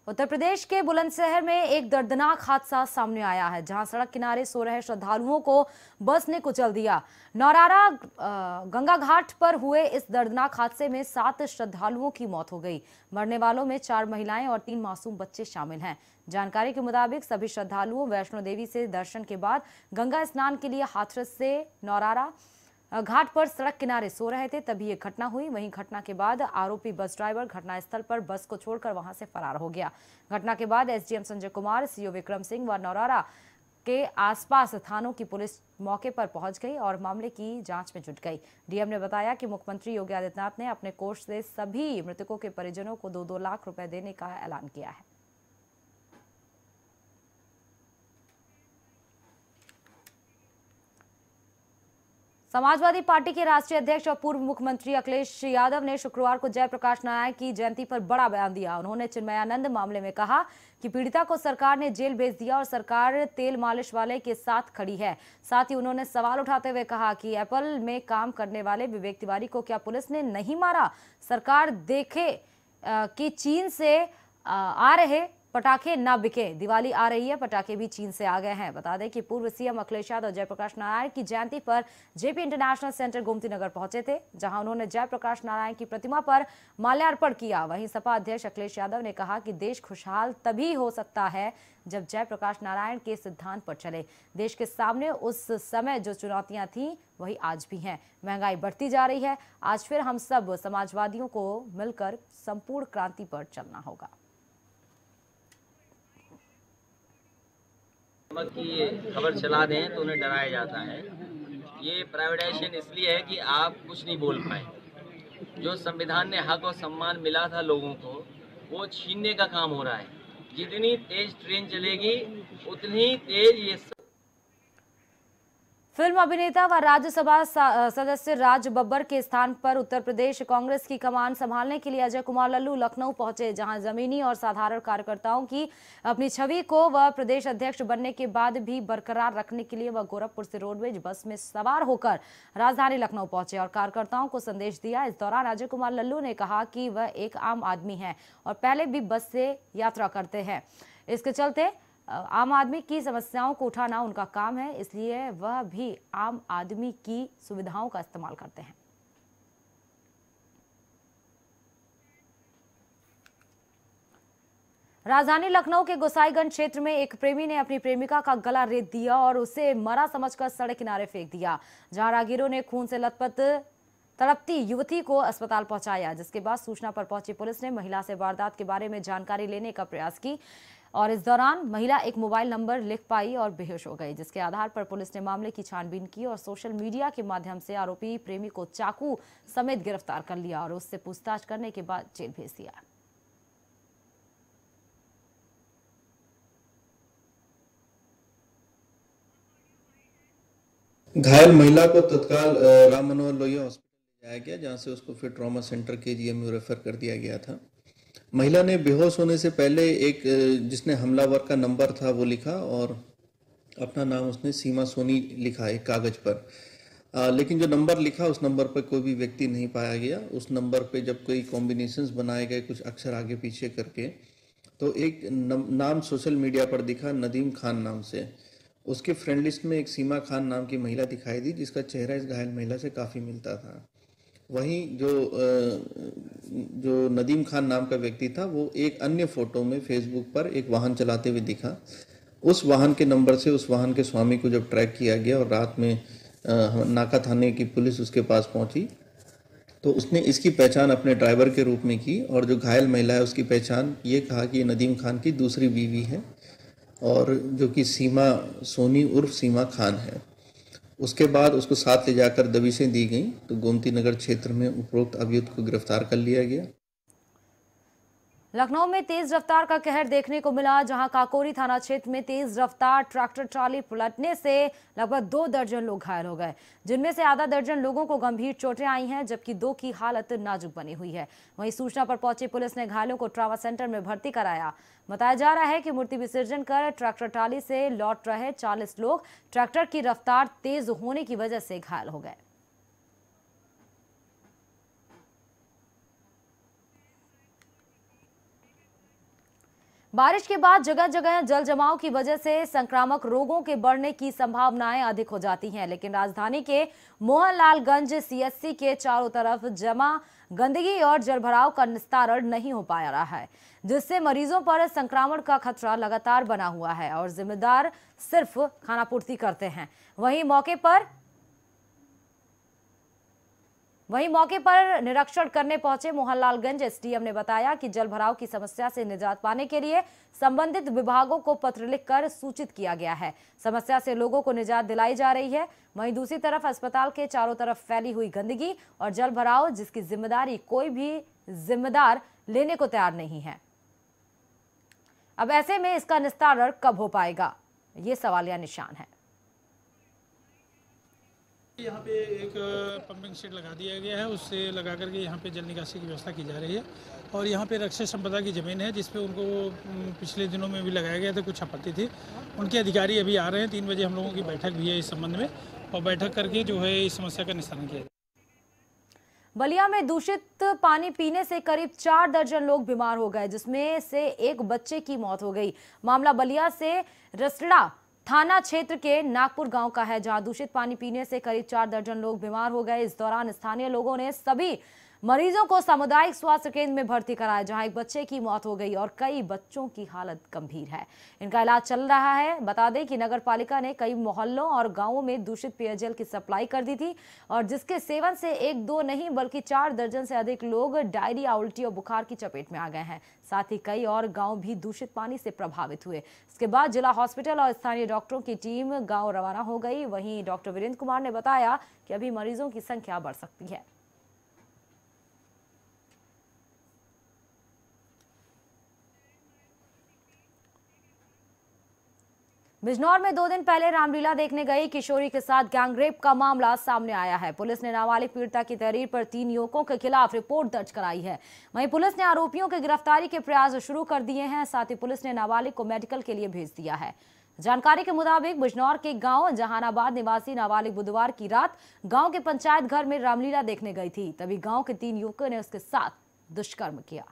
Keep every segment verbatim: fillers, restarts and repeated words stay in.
उत्तर प्रदेश के बुलंदशहर में एक दर्दनाक हादसा सामने आया है, जहां सड़क किनारे सो रहे श्रद्धालुओं को बस ने कुचल दिया। नौरारा गंगा घाट पर हुए इस दर्दनाक हादसे में सात श्रद्धालुओं की मौत हो गई। मरने वालों में चार महिलाएं और तीन मासूम बच्चे शामिल हैं। जानकारी के मुताबिक सभी श्रद्धालुओं वैष्णो देवी से दर्शन के बाद गंगा स्नान के लिए हाथरस से नौरारा घाट पर सड़क किनारे सो रहे थे, तभी ये घटना हुई। वहीं घटना के बाद आरोपी बस ड्राइवर घटनास्थल पर बस को छोड़कर वहां से फरार हो गया। घटना के बाद एसडीएम संजय कुमार, सीओ विक्रम सिंह व नौरारा के आसपास थानों की पुलिस मौके पर पहुंच गई और मामले की जांच में जुट गई। डीएम ने बताया कि मुख्यमंत्री योगी आदित्यनाथ ने अपने कोष से सभी मृतकों के परिजनों को दो दो लाख रुपए देने का ऐलान किया है। समाजवादी पार्टी के राष्ट्रीय अध्यक्ष और पूर्व मुख्यमंत्री अखिलेश यादव ने शुक्रवार को जयप्रकाश नारायण की जयंती पर बड़ा बयान दिया। उन्होंने चिन्मयानंद मामले में कहा कि पीड़िता को सरकार ने जेल भेज दिया और सरकार तेल मालिश वाले के साथ खड़ी है। साथ ही उन्होंने सवाल उठाते हुए कहा कि एप्पल में काम करने वाले विवेक तिवारी को क्या पुलिस ने नहीं मारा? सरकार देखे कि चीन से आ रहे पटाखे ना बिके। दिवाली आ रही है, पटाखे भी चीन से आ गए हैं। बता दें कि पूर्व सीएम अखिलेश यादव जयप्रकाश नारायण की जयंती पर JP International Centre Gomti Nagar पहुंचे थे, जहां उन्होंने जयप्रकाश नारायण की प्रतिमा पर माल्यार्पण किया। वहीं सपा अध्यक्ष अखिलेश यादव ने कहा कि देश खुशहाल तभी हो सकता है जब जयप्रकाश नारायण के सिद्धांत पर चले। देश के सामने उस समय जो चुनौतियां थी वही आज भी हैं। महंगाई बढ़ती जा रही है। आज फिर हम सब समाजवादियों को मिलकर संपूर्ण क्रांति पर चलना होगा। की खबर चला दें तो उन्हें डराया जाता है। ये प्राइवेटाइजेशन इसलिए है कि आप कुछ नहीं बोल पाए। जो संविधान ने हक और सम्मान मिला था लोगों को, वो छीनने का काम हो रहा है। जितनी तेज ट्रेन चलेगी उतनी तेज ये फिल्म अभिनेता व राज्यसभा सदस्य राज बब्बर के स्थान पर उत्तर प्रदेश कांग्रेस की कमान संभालने के लिए अजय कुमार लल्लू लखनऊ पहुंचे, जहां जमीनी और साधारण कार्यकर्ताओं की अपनी छवि को व प्रदेश अध्यक्ष बनने के बाद भी बरकरार रखने के लिए वह गोरखपुर से रोडवेज बस में सवार होकर राजधानी लखनऊ पहुंचे और कार्यकर्ताओं को संदेश दिया। इस दौरान अजय कुमार लल्लू ने कहा कि वह एक आम आदमी है और पहले भी बस से यात्रा करते हैं। इसके चलते आम आदमी की समस्याओं को उठाना उनका काम है, इसलिए वह भी आम आदमी की सुविधाओं का इस्तेमाल करते हैं। राजधानी लखनऊ के गोसाईगंज क्षेत्र में एक प्रेमी ने अपनी प्रेमिका का गला रेत दिया और उसे मरा समझकर सड़क किनारे फेंक दिया, जहां राहगीरों ने खून से लथपथ तड़पती युवती को अस्पताल पहुंचाया। जिसके बाद सूचना पर पहुंची पुलिस ने महिला से वारदात के बारे में जानकारी लेने का प्रयास की और इस दौरान महिला एक मोबाइल नंबर लिख पाई और बेहोश हो गई, जिसके आधार पर पुलिस ने मामले की छानबीन की और सोशल मीडिया के माध्यम से आरोपी प्रेमी को चाकू समेत गिरफ्तार कर लिया और उससे पूछताछ करने के बाद जेल भेज दिया। घायल महिला को तत्काल राम मनोहर लोहिया हॉस्पिटल ले जाया गया, जहां से उसको फिर ट्रॉमा सेंटर केजीएम में रेफर कर दिया गया था। महिला ने बेहोश होने से पहले एक जिसने हमलावर का नंबर था वो लिखा और अपना नाम उसने सीमा सोनी लिखा एक कागज पर, आ, लेकिन जो नंबर लिखा उस नंबर पर कोई भी व्यक्ति नहीं पाया गया। उस नंबर पे जब कोई कॉम्बिनेशंस बनाए गए कुछ अक्षर आगे पीछे करके, तो एक नाम सोशल मीडिया पर दिखा नदीम खान नाम से। उसके फ्रेंड लिस्ट में एक सीमा खान नाम की महिला दिखाई दी, जिसका चेहरा इस घायल महिला से काफ़ी मिलता था। वहीं जो जो नदीम खान नाम का व्यक्ति था वो एक अन्य फोटो में फेसबुक पर एक वाहन चलाते हुए दिखा। उस वाहन के नंबर से उस वाहन के स्वामी को जब ट्रैक किया गया और रात में नाका थाने की पुलिस उसके पास पहुंची, तो उसने इसकी पहचान अपने ड्राइवर के रूप में की और जो घायल महिला है उसकी पहचान ये कहा कि ये नदीम खान की दूसरी बीवी है और जो कि सीमा सोनी उर्फ सीमा खान है। उसके बाद उसको साथ ले जाकर दबिशें दी गईं, तो गोमती नगर क्षेत्र में उपरोक्त अभियुक्त को गिरफ्तार कर लिया गया। लखनऊ में तेज रफ्तार का कहर देखने को मिला, जहां काकोरी थाना क्षेत्र में तेज रफ्तार ट्रैक्टर ट्रॉली पलटने से लगभग दो दर्जन लोग घायल हो गए, जिनमें से आधा दर्जन लोगों को गंभीर चोटें आई हैं, जबकि दो की हालत नाजुक बनी हुई है। वहीं सूचना पर पहुंची पुलिस ने घायलों को ट्रामा सेंटर में भर्ती कराया। बताया जा रहा है कि मूर्ति विसर्जन कर ट्रैक्टर ट्रॉली से लौट रहे चालीस लोग ट्रैक्टर की रफ्तार तेज होने की वजह से घायल हो गए। बारिश के बाद जगह जगह जल जमाव की वजह से संक्रामक रोगों के बढ़ने की संभावनाएं अधिक हो जाती हैं, लेकिन राजधानी के मोहनलालगंज सीएससी के चारों तरफ जमा गंदगी और जलभराव का निस्तारण नहीं हो पाया रहा है, जिससे मरीजों पर संक्रमण का खतरा लगातार बना हुआ है और जिम्मेदार सिर्फ खानापूर्ति करते हैं। वहीं मौके पर वहीं मौके पर निरीक्षण करने पहुंचे मोहनलालगंज एसडीएम ने बताया कि जलभराव की समस्या से निजात पाने के लिए संबंधित विभागों को पत्र लिखकर सूचित किया गया है। समस्या से लोगों को निजात दिलाई जा रही है। वहीं दूसरी तरफ अस्पताल के चारों तरफ फैली हुई गंदगी और जलभराव, जिसकी जिम्मेदारी कोई भी जिम्मेदार लेने को तैयार नहीं है। अब ऐसे में इसका निस्तारण कब हो पाएगा, ये सवालिया निशान है। यहाँ पे एक पंपिंग सेट लगा दिया गया है, उससे लगा करके यहाँ पे जल निकासी की व्यवस्था की जा रही है। और यहाँ पे रक्षित संपदा की ज़मीन है, जिसपे उनको पिछले दिनों में भी लगाया गया था, कुछ आपत्ति थी। उनके अधिकारी अभी आ रहे हैं। तीन बजे हम लोगों की बैठक भी है इस संबंध में, और बैठक करके जो है इस समस्या का निस्तारण किया। बलिया में दूषित पानी पीने से करीब चार दर्जन लोग बीमार हो गए, जिसमें से एक बच्चे की मौत हो गई। मामला बलिया से रसड़ा थाना क्षेत्र के नागपुर गांव का है, जहां दूषित पानी पीने से करीब चार दर्जन लोग बीमार हो गए। इस दौरान स्थानीय लोगों ने सभी मरीजों को सामुदायिक स्वास्थ्य केंद्र में भर्ती कराया, जहां एक बच्चे की मौत हो गई और कई बच्चों की हालत गंभीर है। इनका इलाज चल रहा है। बता दें कि नगर पालिका ने कई मोहल्लों और गांवों में दूषित पेयजल की सप्लाई कर दी थी और जिसके सेवन से एक दो नहीं बल्कि चार दर्जन से अधिक लोग डायरिया, उल्टी और बुखार की चपेट में आ गए हैं। साथ ही कई और गांव भी दूषित पानी से प्रभावित हुए। इसके बाद जिला हॉस्पिटल और स्थानीय डॉक्टरों की टीम गांव रवाना हो गई। वहीं डॉक्टर वीरेंद्र कुमार ने बताया कि अभी मरीजों की संख्या बढ़ सकती है। बिजनौर में दो दिन पहले रामलीला देखने गई किशोरी के साथ गैंगरेप का मामला सामने आया है। पुलिस ने नाबालिग पीड़िता की तहरीर पर तीन युवकों के खिलाफ रिपोर्ट दर्ज कराई है। वहीं पुलिस ने आरोपियों की गिरफ्तारी के प्रयास शुरू कर दिए हैं। साथ ही पुलिस ने नाबालिग को मेडिकल के लिए भेज दिया है। जानकारी के मुताबिक बिजनौर के गांव जहानाबाद निवासी नाबालिग बुधवार की रात गांव के पंचायत घर में रामलीला देखने गई थी, तभी गांव के तीन युवकों ने उसके साथ दुष्कर्म किया।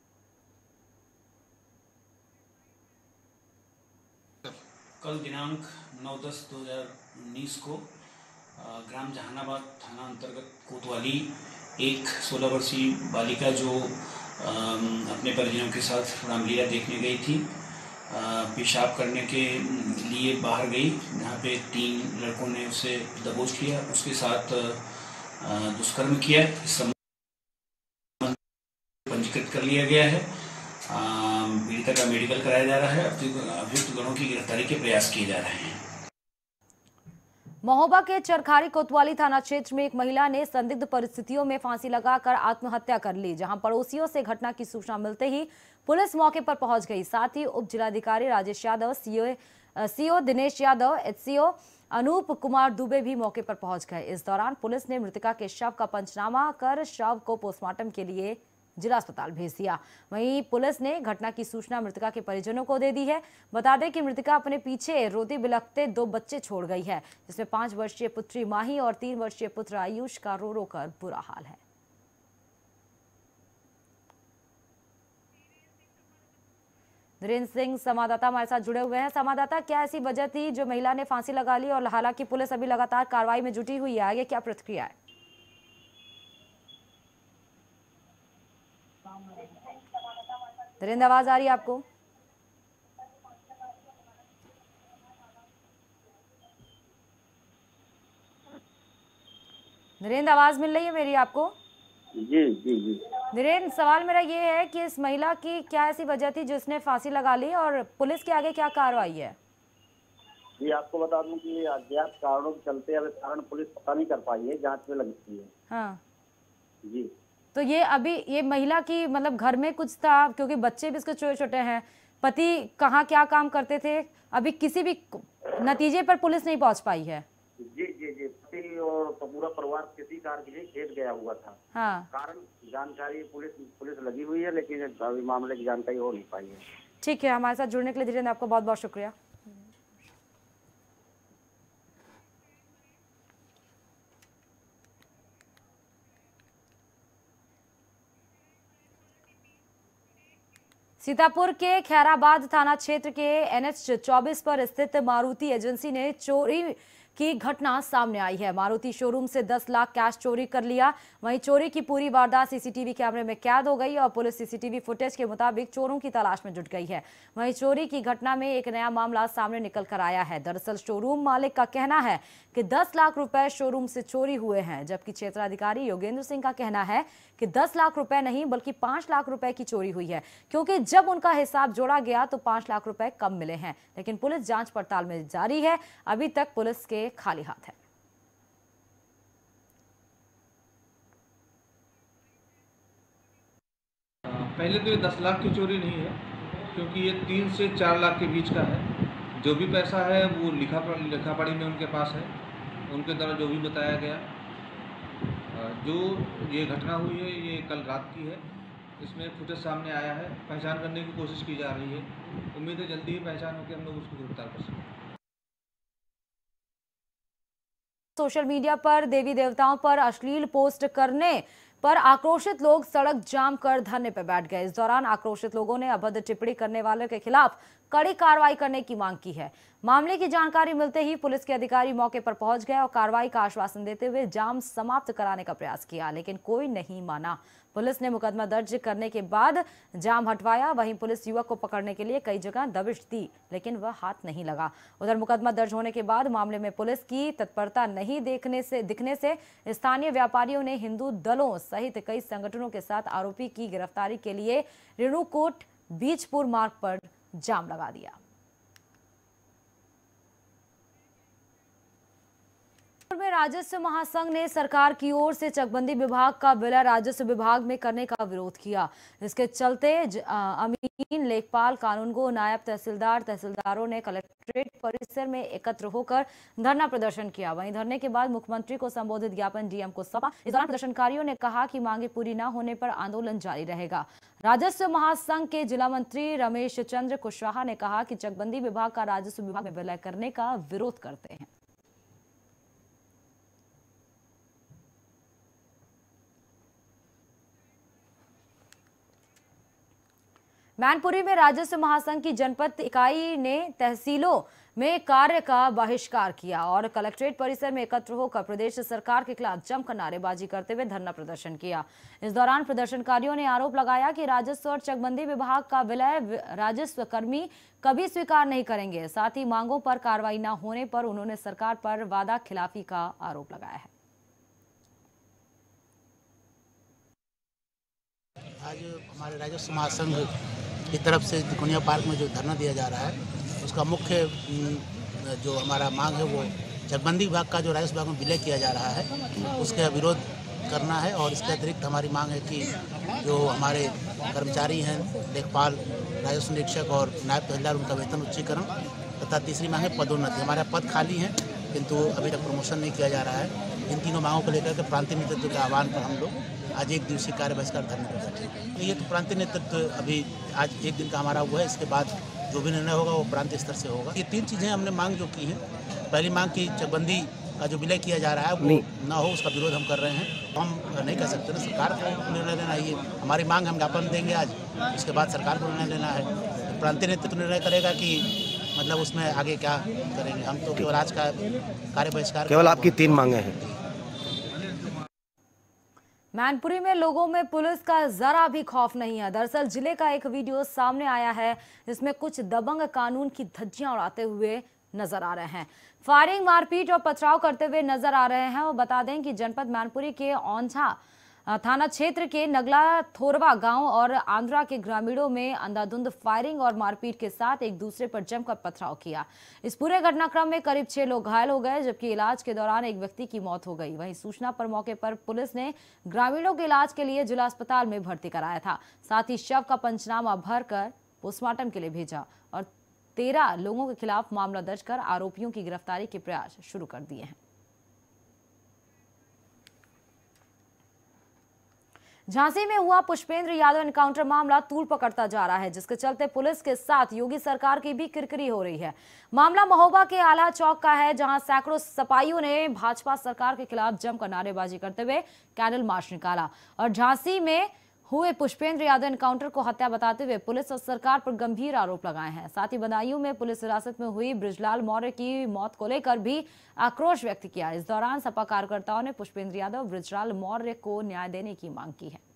कल दिनांक नौ दस दो हज़ार उन्नीस को ग्राम जहानाबाद थाना अंतर्गत कोतवाली एक सोलह वर्षीय बालिका जो अपने परिजनों के साथ रामलीला देखने गई थी, पेशाब करने के लिए बाहर गई, जहाँ पे तीन लड़कों ने उसे दबोच लिया, उसके साथ दुष्कर्म किया। इस संबंध पंजीकृत कर लिया गया है। पीड़िता का मेडिकल कराया जा रहा है। अभियुक्त गणों की गिरफ्तारी के प्रयास किए जा रहे हैं। महोबा के चरखारी कोतवाली थाना क्षेत्र में एक महिला ने संदिग्ध परिस्थितियों में फांसी लगाकर आत्महत्या कर ली, जहां पड़ोसियों से घटना की सूचना मिलते ही पुलिस मौके पर पहुंच गई। साथ ही उप जिलाधिकारी Rajesh Yadav, CO CO Dinesh Yadav, HCO Anoop Kumar Dubey भी मौके पर पहुंच गए। इस दौरान पुलिस ने मृतका के शव का पंचनामा कर शव को पोस्टमार्टम के लिए जिला अस्पताल भेज दिया। वहीं पुलिस ने घटना की सूचना मृतका के परिजनों को दे दी है। बता दें कि मृतका अपने पीछे रोते बिलखते दो बच्चे छोड़ गई है, जिसमें पांच वर्षीय पुत्री माही और तीन वर्षीय पुत्र आयुष का रो रो कर बुरा हाल है। धीरेन्द्र सिंह संवाददाता हमारे साथ जुड़े हुए हैं। संवाददाता, क्या ऐसी वजह थी जो महिला ने फांसी लगा ली और हालांकि पुलिस अभी लगातार कार्रवाई में जुटी हुई है, आगे क्या प्रतिक्रिया है? धीरेन्द्र, आवाज आ रही है आपको? धीरेन्द्र, आवाज मिल रही है मेरी आपको? जी जी जी धीरेन्द्र, सवाल मेरा ये है कि इस महिला की क्या ऐसी वजह थी जिसने फांसी लगा ली और पुलिस के आगे क्या कार्रवाई है? जी, आपको बता दूं कि अज्ञात कारणों के चलते अब कारण पुलिस पता नहीं कर पाई है, जांच में लगी है। हाँ जी, तो ये अभी ये महिला की मतलब घर में कुछ था, क्योंकि बच्चे भी इसके छोटे छोटे हैं, पति कहाँ क्या काम करते थे, अभी किसी भी नतीजे पर पुलिस नहीं पहुंच पाई है। जी जी जी पति और पूरा परिवार किसी कार्य के लिए खेत गया हुआ था। हाँ, कारण जानकारी पुलिस पुलिस लगी हुई है, लेकिन अभी मामले की जानकारी हो नहीं पाई है। ठीक है, हमारे साथ जुड़ने के लिए धीरेन्द्र आपका बहुत बहुत शुक्रिया। सीतापुर के खैराबाद थाना क्षेत्र के एन एच चौबीस पर स्थित मारुति एजेंसी ने चोरी की घटना सामने आई है। मारुति शोरूम से दस लाख कैश चोरी कर लिया। वहीं चोरी की पूरी वारदात सीसीटीवी कैमरे में कैद हो गई और पुलिस सीसीटीवी फुटेज के मुताबिक चोरों की तलाश में जुट गई है। वहीं चोरी की घटना में एक नया मामला सामने निकल कर आया है। दरअसल शोरूम मालिक का कहना है कि दस लाख रुपए शोरूम से चोरी हुए हैं, जबकि क्षेत्राधिकारी योगेंद्र सिंह का कहना है कि दस लाख रुपए नहीं बल्कि पांच लाख रुपए की चोरी हुई है, क्योंकि जब उनका हिसाब जोड़ा गया तो पांच लाख रुपए कम मिले हैं। लेकिन पुलिस जांच पड़ताल में जारी है, अभी तक पुलिस के खाली हाथ है। पहले तो ये दस लाख की चोरी नहीं है, क्योंकि ये तीन से चार लाख के बीच का है। जो भी पैसा है वो लिखा लिखा पढ़ी में उनके पास है, उनके द्वारा जो भी बताया गया। जो ये घटना हुई है ये कल रात की है। इसमें फुटेज सामने आया है, पहचान करने की कोशिश की जा रही है। उम्मीद है जल्दी ही पहचान होकर हम लोग उसको गिरफ्तार कर सकें। सोशल मीडिया पर देवी देवताओं पर अश्लील पोस्ट करने पर आक्रोशित लोग सड़क जाम कर धरने पर बैठ गए। इस दौरान आक्रोशित लोगों ने अभद्र टिप्पणी करने वालों के खिलाफ कड़ी कार्रवाई करने की मांग की है। मामले की जानकारी मिलते ही पुलिस के अधिकारी मौके पर पहुंच गए और कार्रवाई का आश्वासन देते हुए जाम समाप्त कराने का प्रयास किया, लेकिन कोई नहीं माना। पुलिस ने मुकदमा दर्ज करने के बाद जाम हटवाया। वहीं पुलिस युवक को पकड़ने के लिए कई जगह दबिश दी, लेकिन वह हाथ नहीं लगा। उधर मुकदमा दर्ज होने के बाद मामले में पुलिस की तत्परता नहीं देखने से दिखने से स्थानीय व्यापारियों ने हिंदू दलों सहित कई संगठनों के साथ आरोपी की गिरफ्तारी के लिए रेणुकूट बीजपुर मार्ग पर जाम लगा दिया। में राजस्व महासंघ ने सरकार की ओर से चकबंदी विभाग का विलय राजस्व विभाग में करने का विरोध किया। इसके चलते अमीन, लेखपाल, कानूनगो, नायब तहसीलदार, तहसीलदारों ने कलेक्ट्रेट परिसर में एकत्र होकर धरना प्रदर्शन किया। वहीं धरने के बाद मुख्यमंत्री को संबोधित ज्ञापन डीएम को सौंपा। इस दौरान प्रदर्शनकारियों ने कहा कि मांगे पूरी न होने पर आंदोलन जारी रहेगा। राजस्व महासंघ के जिला मंत्री रमेश चंद्र कुशवाहा ने कहा कि चकबंदी विभाग का राजस्व विभाग में विलय करने का विरोध करते हैं। मैनपुरी में राजस्व महासंघ की जनपद इकाई ने तहसीलों में कार्य का बहिष्कार किया और कलेक्ट्रेट परिसर में एकत्र होकर प्रदेश सरकार के खिलाफ जमकर नारेबाजी करते हुए धरना प्रदर्शन किया। इस दौरान प्रदर्शनकारियों ने आरोप लगाया कि राजस्व और चकबंदी विभाग का विलय राजस्व कर्मी कभी स्वीकार नहीं करेंगे। साथ ही मांगों पर कार्रवाई न होने पर उन्होंने सरकार पर वादा खिलाफी का आरोप लगाया है। आज हमारे राजस्व महासंघ की तरफ से दुनिया पार्क में जो धरना दिया जा रहा है, उसका मुख्य जो हमारा मांग है वो चकबंदी विभाग का जो राजस्व विभाग में विलय किया जा रहा है उसका विरोध करना है। और इसके अतिरिक्त हमारी मांग है कि जो हमारे कर्मचारी हैं, लेखपाल, राजस्व निरीक्षक और नायब तहसीलदार, उनका वेतन उच्चीकरण तथा तीसरी मांग है पदोन्नति। हमारे पद खाली हैं किंतु अभी तक प्रमोशन नहीं किया जा रहा है। इन तीनों मांगों को लेकर के प्रांतीय नेतृत्व के आह्वान पर हम लोग आज एक दिवसीय कार्य बहिष्कार धरने पर बैठे। ये तो प्रांतीय नेतृत्व अभी आज एक दिन का हमारा हुआ है, इसके बाद जो भी निर्णय होगा वो प्रांतीय स्तर से होगा। ये तीन चीज़ें हमने मांग जो की हैं। पहली मांग की चकबंदी का जो विलय किया जा रहा है वो ना हो, उसका विरोध हम कर रहे हैं। हम नहीं कर सकते ना, सरकार को निर्णय लेना है। ये हमारी मांग हम ज्ञापन देंगे आज, उसके बाद सरकार को निर्णय लेना है। प्रांतीय नेतृत्व निर्णय करेगा कि मतलब उसमें आगे क्या करेंगे। हम तो केवल आज का कार्य बहिष्कार, केवल आपकी तीन मांगे हैं। मैनपुरी में लोगों में पुलिस का जरा भी खौफ नहीं है। दरअसल जिले का एक वीडियो सामने आया है जिसमें कुछ दबंग कानून की धज्जियां उड़ाते हुए नजर आ रहे हैं, फायरिंग, मारपीट और पथराव करते हुए नजर आ रहे हैं। और बता दें कि जनपद मैनपुरी के औंझा थाना क्षेत्र के नगला थोरवा गांव और आंध्रा के ग्रामीणों में अंधाधुंध फायरिंग और मारपीट के साथ एक दूसरे पर जमकर पथराव किया। इस पूरे घटनाक्रम में करीब छह लोग घायल हो गए, जबकि इलाज के दौरान एक व्यक्ति की मौत हो गई। वहीं सूचना पर मौके पर पुलिस ने ग्रामीणों के इलाज के लिए जिला अस्पताल में भर्ती कराया था। साथ ही शव का पंचनामा भरकर पोस्टमार्टम के लिए भेजा और तेरह लोगों के खिलाफ मामला दर्ज कर आरोपियों की गिरफ्तारी के प्रयास शुरू कर दिए हैं। झांसी में हुआ पुष्पेंद्र यादव एनकाउंटर मामला तूल पकड़ता जा रहा है, जिसके चलते पुलिस के साथ योगी सरकार की भी किरकिरी हो रही है। मामला महोबा के आला चौक का है, जहां सैकड़ों सपाइयों ने भाजपा सरकार के खिलाफ जमकर नारेबाजी करते हुए कैंडल मार्च निकाला और झांसी में हुए पुष्पेंद्र यादव एनकाउंटर को हत्या बताते हुए पुलिस और सरकार पर गंभीर आरोप लगाए हैं। साथ ही बदायूं में पुलिस हिरासत में हुई बृजलाल मौर्य की मौत को लेकर भी आक्रोश व्यक्त किया। इस दौरान सपा कार्यकर्ताओं ने पुष्पेंद्र यादव और बृजलाल मौर्य को न्याय देने की मांग की है।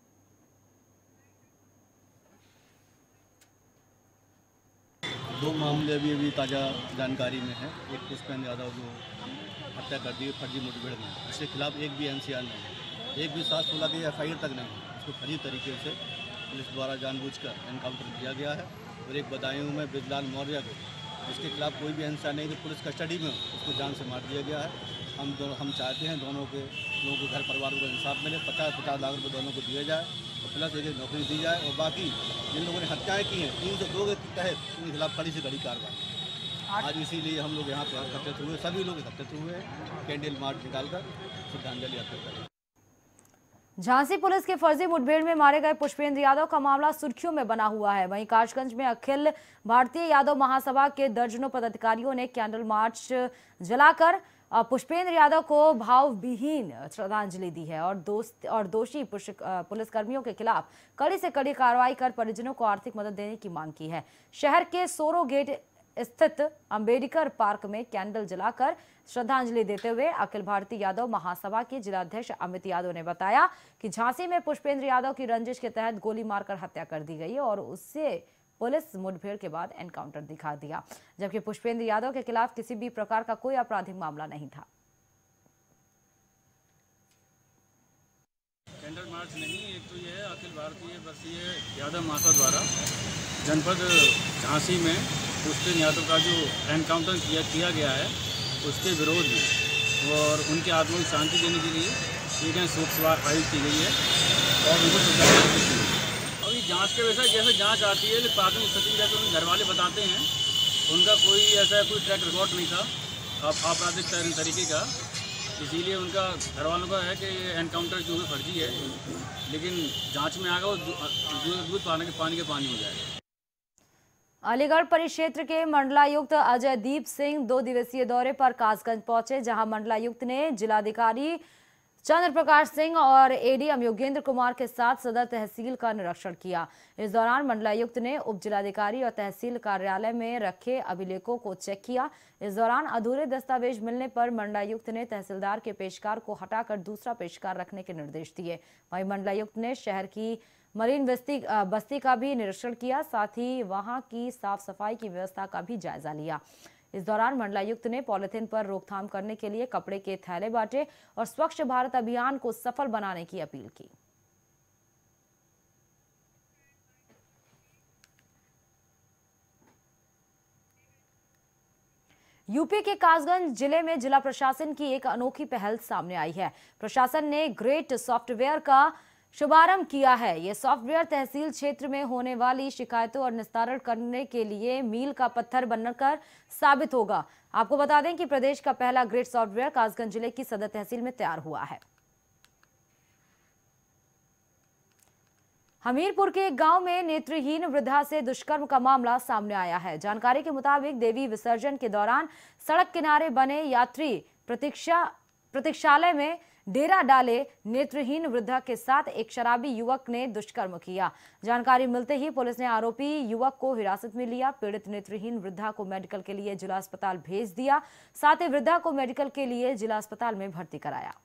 दो मामले अभी अभी ताज़ा जानकारी में है। एक पुष्पेंद्र यादव जो हत्या कर दी फर्जी मुठभेड़ में, इसके खिलाफ एक भी एनसीआर नहीं है, एक भी सात सोलह की एफ आई आर तक नहीं है। इसको फर्जी तरीके से पुलिस द्वारा जानबूझकर एनकाउंटर किया गया है। और एक बदायूं में बृजलाल मौर्य को, जिसके खिलाफ कोई भी एनसीआर नहीं थी, पुलिस कस्टडी में उसको जान से मार दिया गया है। हम दोनों हम चाहते हैं दोनों के लोगों को घर परिवार को इंसाफ मिले, पचास पचास लाख रुपये दोनों को दिए जाए और प्लस एक एक नौकरी दी जाए। और बाकी जिन लोगों ने हत्याएं की हैं तीन सौ दो के तहत उनके खिलाफ कड़ी से कड़ी कार्रवाई। आज इसीलिए हम लोग यहाँ पर एकत्रित हुए, सभी लोग एकत्रित हुए हैं, कैंडल मार्च निकालकर श्रद्धांजलि अर्पित करें। झांसी पुलिस के फर्जी मुठभेड़ में मारे गए पुष्पेंद्र यादव का मामला सुर्खियों में बना हुआ है। वहीं काशगंज में अखिल भारतीय यादव महासभा के दर्जनों पदाधिकारियों ने कैंडल मार्च जलाकर पुष्पेंद्र यादव को भावविहीन श्रद्धांजलि दी है और दोस्त और दोषी पुलिसकर्मियों के खिलाफ कड़ी से कड़ी कार्रवाई कर परिजनों को आर्थिक मदद देने की मांग की है। शहर के सोरो गेट स्थित अंबेडकर पार्क में कैंडल जलाकर श्रद्धांजलि देते हुए अखिल भारतीय यादव महासभा के जिलाध्यक्ष अमित यादव ने बताया कि झांसी में पुष्पेंद्र यादव की रंजिश के तहत गोली मारकर हत्या कर दी गई और उससे पुलिस मुठभेड़ के बाद एनकाउंटर दिखा दिया, जबकि पुष्पेंद्र यादव के खिलाफ किसी भी प्रकार का कोई आपराधिक मामला नहीं था। कैंडल मार्च नहीं, एक तो यह अखिल भारतीय वर्षीय यादव महासभा द्वारा जनपद झांसी में पुष्पेंद्र यादव का जो एनकाउंटर किया किया गया है उसके विरोध में और उनके आत्मा को शांति देने के लिए एक शोक सभा आयोजित की गई है और उनको श्रद्धांजलि दी गई। और ये जांच के वैसा जैसे जांच आती है प्राथमिक स्थिति में जैसे उनके घर वाले बताते हैं उनका कोई ऐसा कोई ट्रैक रिकॉर्ड नहीं था आपराधिक तरीके का, इसीलिए उनका घर वालों का है कि एनकाउंटर जो है फर्जी है, लेकिन जांच में आगा वो दूध पानी के पानी के पानी हो जाएगा। अलीगढ़ परिक्षेत्र के मंडलायुक्त अजय दीप सिंह दो दिवसीय दौरे पर कासगंज पहुंचे, जहां मंडलायुक्त ने जिलाधिकारी चंद्र प्रकाश सिंह और एडीएम योगेंद्र कुमार के साथ सदर तहसील का निरीक्षण किया। इस दौरान मंडलायुक्त ने उप जिलाधिकारी और तहसील कार्यालय में रखे अभिलेखों को चेक किया। इस दौरान अधूरे दस्तावेज मिलने पर मंडलायुक्त ने तहसीलदार के पेशकार को हटाकर दूसरा पेशकार रखने के निर्देश दिए। वहीं मंडलायुक्त ने शहर की मरीन बस्ती बस्ती का भी निरीक्षण किया, साथ ही वहां की साफ सफाई की व्यवस्था का भी जायजा लिया। इस दौरान मंडलायुक्त ने पॉलिथीन पर रोकथाम करने के लिए कपड़े के थैले बांटे और स्वच्छ भारत अभियान को सफल बनाने की अपील की। यूपी के कासगंज जिले में जिला प्रशासन की एक अनोखी पहल सामने आई है। प्रशासन ने ग्रेट सॉफ्टवेयर का शुभारंभ किया है। यह सॉफ्टवेयर तहसील क्षेत्र में होने वाली शिकायतों और निस्तारण करने के लिए मील का पत्थर बनकर साबित होगा। आपको बता दें कि प्रदेश का पहला ग्रेट सॉफ्टवेयर कासगंज जिले की सदर तहसील में तैयार हुआ है। हमीरपुर के एक गांव में नेत्रहीन वृद्धा से दुष्कर्म का मामला सामने आया है। जानकारी के मुताबिक देवी विसर्जन के दौरान सड़क किनारे बने यात्री प्रतीक्षा प्रतीक्षालय में डेरा डाले नेत्रहीन वृद्धा के साथ एक शराबी युवक ने दुष्कर्म किया। जानकारी मिलते ही पुलिस ने आरोपी युवक को हिरासत में लिया। पीड़ित नेत्रहीन वृद्धा को मेडिकल के लिए जिला अस्पताल भेज दिया, साथ ही वृद्धा को मेडिकल के लिए जिला अस्पताल में भर्ती कराया।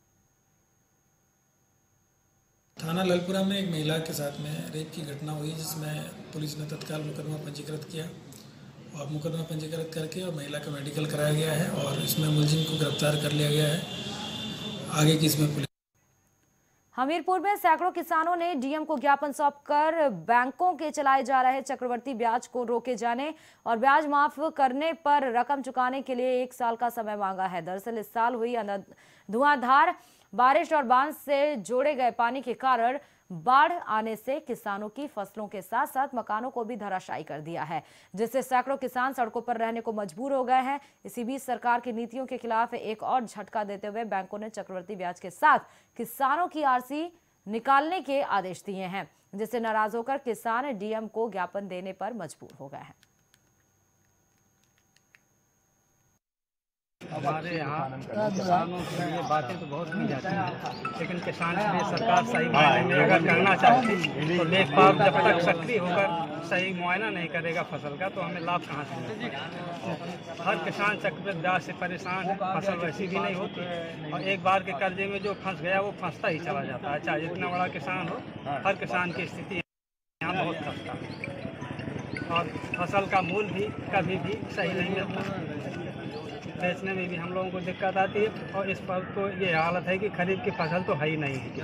थाना ललपुरा में एक महिला के साथ में रेप की घटना हुई, जिसमें पुलिस ने तत्काल मुकदमा पंजीकृत किया और मुकदमा पंजीकृत करके और महिला का मेडिकल कराया गया है और इसमें मुलजिम को गिरफ्तार कर लिया गया है। आगे की इसमें पुलिस। हमीरपुर में सैकड़ों किसानों ने डीएम को ज्ञापन सौंपकर बैंकों के चलाए जा रहे चक्रवृद्धि ब्याज को रोके जाने और ब्याज माफ करने पर रकम चुकाने के लिए एक साल का समय मांगा है। दरअसल इस साल हुई धुआंधार बारिश और बांध से जोड़े गए पानी के कारण बाढ़ आने से किसानों की फसलों के साथ साथ मकानों को भी धराशायी कर दिया है, जिससे सैकड़ों किसान सड़कों पर रहने को मजबूर हो गए हैं। इसी बीच सरकार की नीतियों के खिलाफ एक और झटका देते हुए बैंकों ने चक्रवृद्धि ब्याज के साथ किसानों की आरसी निकालने के आदेश दिए हैं, जिससे नाराज होकर किसान डीएम को ज्ञापन देने पर मजबूर हो गए हैं। हमारे यहाँ किसानों के लिए बातें तो बहुत की जाती हैं, लेकिन किसान के लिए सरकार सही मायने में अगर करना चाहती तो लेखपाल जब तक सक्रिय होकर सही मुआयना नहीं करेगा फसल का तो हमें लाभ कहाँ से मिलेगा। हर किसान चक्रवृद्धि ब्याज से परेशान है, फसल वैसी भी नहीं होती और एक बार के कर्जे में जो फंस गया वो फंसता ही चला जाता है, चाहे जितना बड़ा किसान हो। हर किसान की स्थिति यहाँ बहुत खस्ता है और फसल का मूल्य भी कभी भी सही नहीं मिलता, बेचने में भी हम लोगों को दिक्कत आती है और इस पर तो ये हालत है कि खरीफ की फसल तो है ही नहीं है।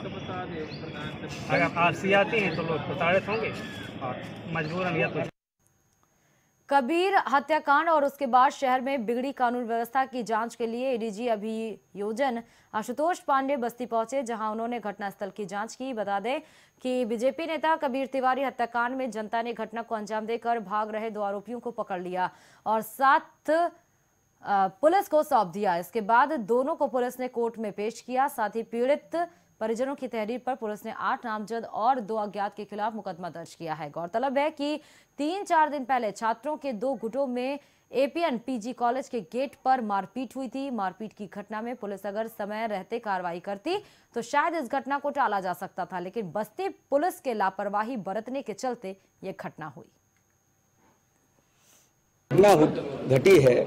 अगर आरसी आती हैं तो लोग प्रताड़ित होंगे और मजबूरन या तो। कबीर हत्याकांड और उसके बाद शहर में बिगड़ी कानून व्यवस्था की जांच के लिए एडीजी अभियोजन आशुतोष पांडे बस्ती पहुंचे, जहां उन्होंने घटनास्थल की जांच की। बता दें कि बीजेपी नेता कबीर तिवारी हत्याकांड में जनता ने घटना को अंजाम देकर भाग रहे दो आरोपियों को पकड़ लिया और सात पुलिस को सौंप दिया। इसके बाद दोनों को पुलिस ने कोर्ट में पेश किया। साथ ही पीड़ित परिजनों की तहरीर पर पुलिस ने आठ नामजद और दो अज्ञात के खिलाफ मुकदमा दर्ज किया है। गौरतलब है कि तीन चार दिन पहले छात्रों के दो गुटों में एपीएन पीजी कॉलेज के गेट पर मारपीट हुई थी। मारपीट की घटना में पुलिस अगर समय रहते कार्रवाई करती तो शायद इस घटना को टाला जा सकता था, लेकिन बस्ती पुलिस के लापरवाही बरतने के चलते ये घटना हुई। घटना घटी है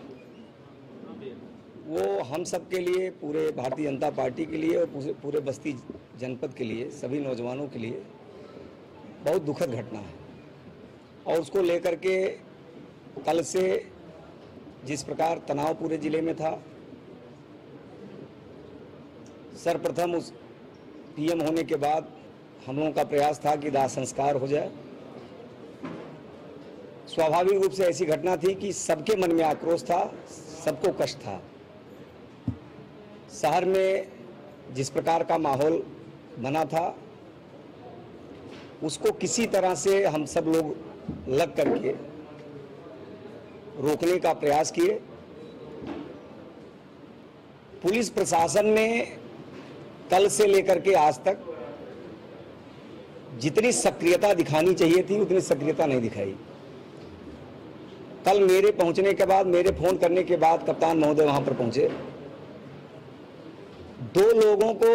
वो हम सब के लिए, पूरे भारतीय जनता पार्टी के लिए और पूरे बस्ती जनपद के लिए, सभी नौजवानों के लिए बहुत दुखद घटना है। और उसको लेकर के कल से जिस प्रकार तनाव पूरे जिले में था, सर्वप्रथम उस पीएम होने के बाद हम लोगों का प्रयास था कि दाह संस्कार हो जाए। स्वाभाविक रूप से ऐसी घटना थी कि सबके मन में आक्रोश था, सबको कष्ट था। शहर में जिस प्रकार का माहौल बना था उसको किसी तरह से हम सब लोग लग करके रोकने का प्रयास किए। पुलिस प्रशासन ने कल से लेकर के आज तक जितनी सक्रियता दिखानी चाहिए थी उतनी सक्रियता नहीं दिखाई। कल मेरे पहुंचने के बाद, मेरे फोन करने के बाद कप्तान महोदय वहां पर पहुंचे। दो लोगों को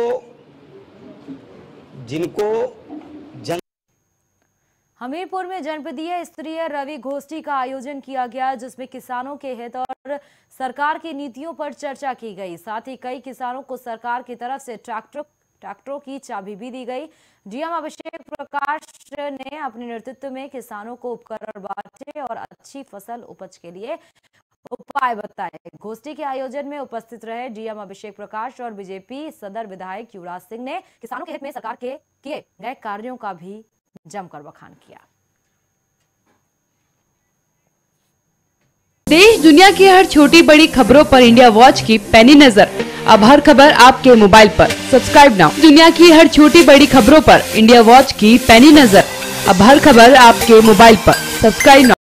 जिनको जन हमीरपुर में जनपदीय स्तरीय रवि गोष्ठी का आयोजन किया गया, जिसमें किसानों के हित और सरकार की नीतियों पर चर्चा की गई। साथ ही कई किसानों को सरकार की तरफ से ट्रैक्टर ट्रैक्टरों की चाबी भी दी गई। डीएम अभिषेक प्रकाश ने अपने नेतृत्व में किसानों को उपकरण बांटे और अच्छी फसल उपज के लिए उपाय बताए। गोष्ठी के आयोजन में उपस्थित रहे डीएम अभिषेक प्रकाश और बीजेपी सदर विधायक युवराज सिंह ने किसानों के हित में सरकार के किए गए कार्यों का भी जमकर बखान किया। देश दुनिया की हर छोटी बड़ी खबरों पर इंडिया वॉच की पैनी नजर। अब हर खबर आपके मोबाइल पर। Subscribe now. दुनिया की हर छोटी बड़ी खबरों पर इंडिया वॉच की पैनी नजर। अब हर खबर आपके मोबाइल पर। Subscribe now.